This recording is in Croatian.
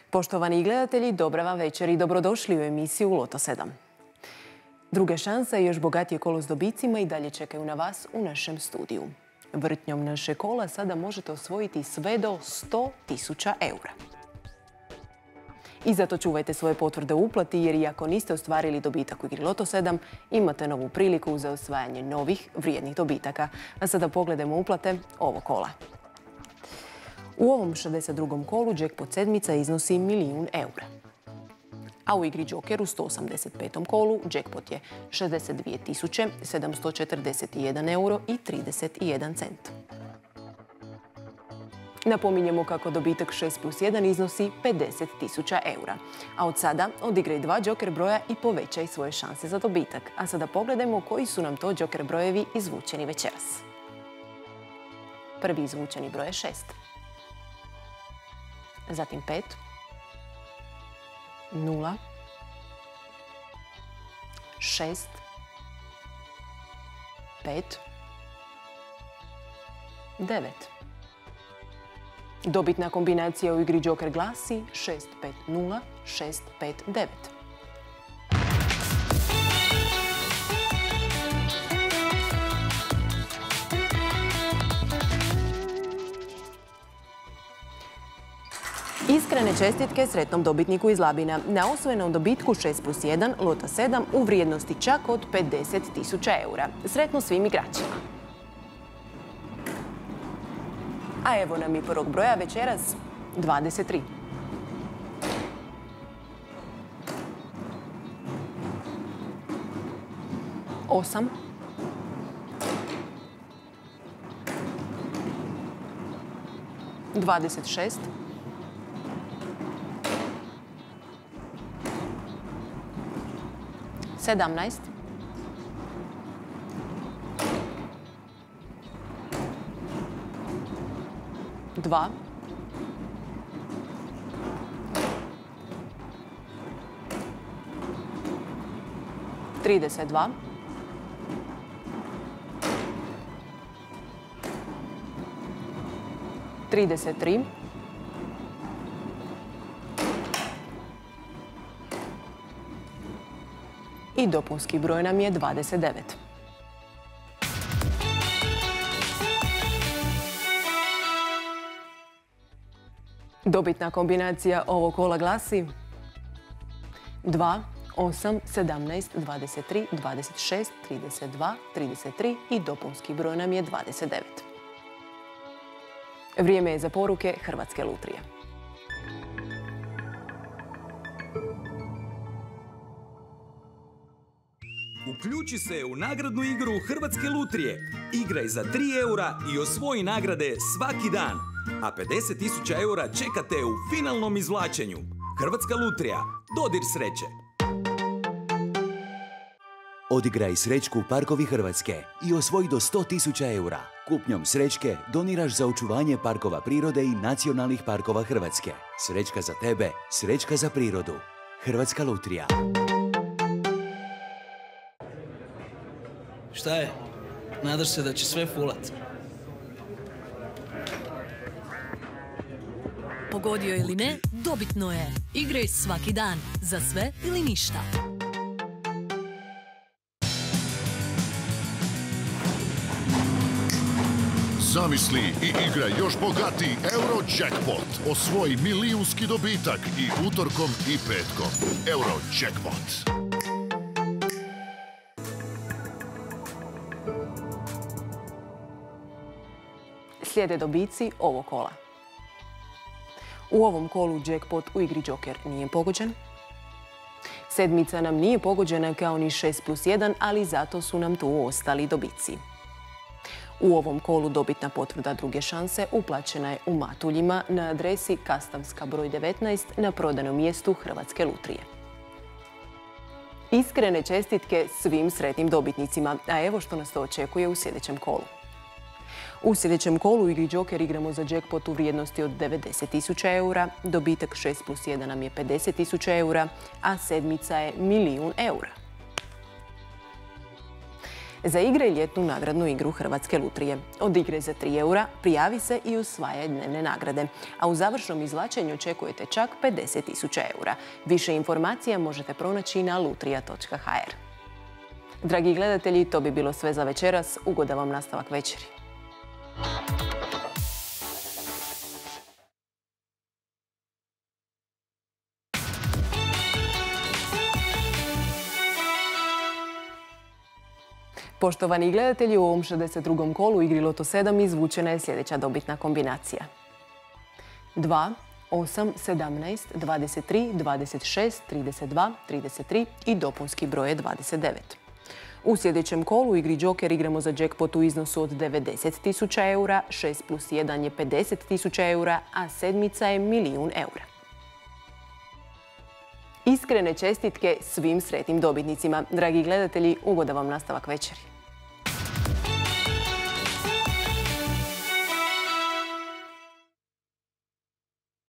Poštovani gledatelji, dobra vam večer i dobrodošli u emisiju Loto 7. Druge šanse i još bogatije kolo s dobicima i dalje čekaju na vas u našem studiju. Vrtnjom naše kola sada možete osvojiti sve do 100.000 eura. I zato čuvajte svoje potvrde u uplati jer iako niste ostvarili dobitak u igri Loto 7, imate novu priliku za osvajanje novih vrijednih dobitaka. A sada pogledajmo uplate ovog kola. U ovom 62. kolu jackpot sedmica iznosi 1.000.000 eura. A u igri Joker u 185. kolu jackpot je 62.741 euro i 31 cent. Napominjemo kako dobitak 6+1 iznosi 50.000 eura. A od sada odigraj 2 Joker broja i povećaj svoje šanse za dobitak. A sada pogledajmo koji su nam to Joker brojevi izvučeni večeras. Prvi izvučeni broj je 6. Zatim 5, 0, 6, 5, 9. Dobitna kombinacija u igri Joker glasi 6-5-0, 6-5-9. Iskrene čestitke sretnom dobitniku iz Labina na osvojenom dobitku 6+1 Lota 7 u vrijednosti čak od 50.000 eura. Sretno svim igračima. A evo nam i prvog broja večeras, 23. 8. 26. 17. 2. 32. 33. I dopunski broj nam je 29. Dobitna kombinacija ovog kola glasi 2, 8, 17, 23, 26, 32, 33 i dopunski broj nam je 29. Vrijeme je za poruke Hrvatske lutrije. Uključi se u nagradnu igru Hrvatske lutrije. Igraj za 3 eura i osvoji nagrade svaki dan. A 50.000 eura čekate u finalnom izvlačenju. Hrvatska lutrija. Dodir sreće. Odigraj srećku Parkovi Hrvatske i osvoji do 100.000 eura. Kupnjom srećke doniraš za očuvanje parkova prirode i nacionalnih parkova Hrvatske. Srećka za tebe, srećka za prirodu. Hrvatska lutrija. Šta je? Nadaš se da će sve fulat? Pogodio ili ne, dobitno je. Igraj svaki dan. Za sve ili ništa. Zamisli i igraj još bogatiji Eurojackpot. Osvoji milijunski dobitak i utorkom i petkom. Eurojackpot. Slijede dobici ovog kola. U ovom kolu jackpot u igri Joker nije pogođen. Sedmica nam nije pogođena kao ni 6+1, ali zato su nam tu ostali dobici. U ovom kolu dobitna potvrda druge šanse uplaćena je u Matuljima na adresi Kastavska broj 19 na prodanom mjestu Hrvatske lutrije. Iskrene čestitke svim sretnim dobitnicima, a evo što nas to očekuje u sljedećem kolu. U sljedećem kolu u igri Joker igramo za jackpot u vrijednosti od 90.000 eura, dobitak 6+1 nam je 50.000 eura, a sedmica je 1.000.000 eura. Zaigraj ljetnu nagradnu igru Hrvatske lutrije. Od igre za 3 eura prijavi se i osvajaj dnevne nagrade, a u završnom izvlačenju očekujete čak 50.000 eura. Više informacija možete pronaći na lutrija.hr. Dragi gledatelji, to bi bilo sve za večeras. Ugodan vam nastavak večeri. Poštovani gledatelji, u ovom 62. kolu igri Loto 7 izvučena je sljedeća dobitna kombinacija. 2, 8, 17, 23, 26, 32, 33 i dopunski broj je 29. U sljedećem kolu u igri Joker igramo za jackpot u iznosu od 90.000 eura, 6 plus 1 je 50.000 eura, a sedmica je 1.000.000 eura. Iskrene čestitke svim sretnim dobitnicima. Dragi gledatelji, ugodan vam nastavak večeri.